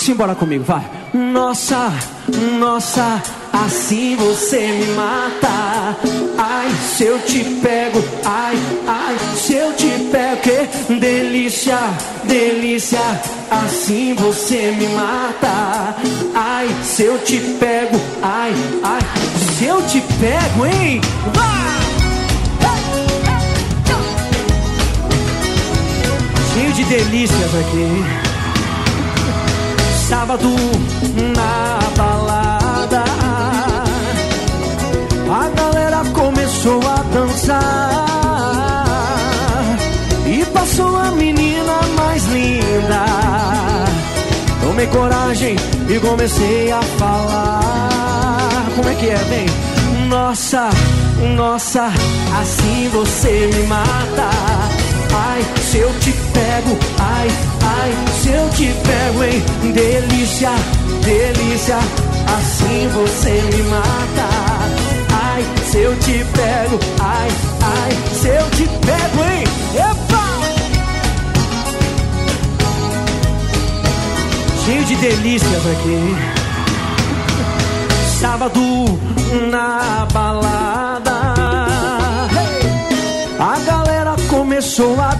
Simbora comigo, vai. Nossa, nossa, assim você me mata. Ai, se eu te pego, ai, ai, se eu te pego, que delícia, delícia, assim você me mata. Ai, se eu te pego, ai, ai, se eu te pego, hein? Vai! Cheio de delícias aqui. Sábado na balada, a galera começou a dançar e passou a menina mais linda. Tomei coragem e comecei a falar. Como é que é, vem? Nossa, nossa, assim você me mata. Ai, se eu te pego, ai, ai, se eu te pego, hein? Delícia, delícia, assim você me mata. Ai, se eu te pego, ai, ai, se eu te pego, hein? Epa! Cheio de delícias aqui. Sábado na balada, a galera começou a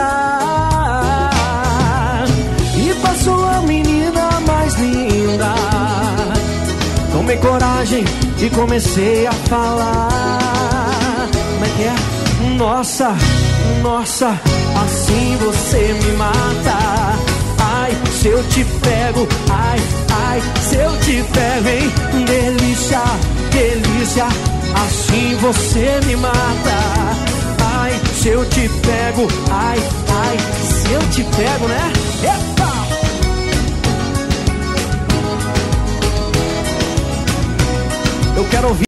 dançar e passou a menina mais linda. Tomei coragem e comecei a falar. Como é que é? Nossa, nossa, assim você me mata. Ai, se eu te pego, ai, ai, se eu te pego, hein? Delícia, delícia, assim você me mata. Ai, se eu te pego, ai, ai, se eu te pego, né? Epa! Eu quero ouvir.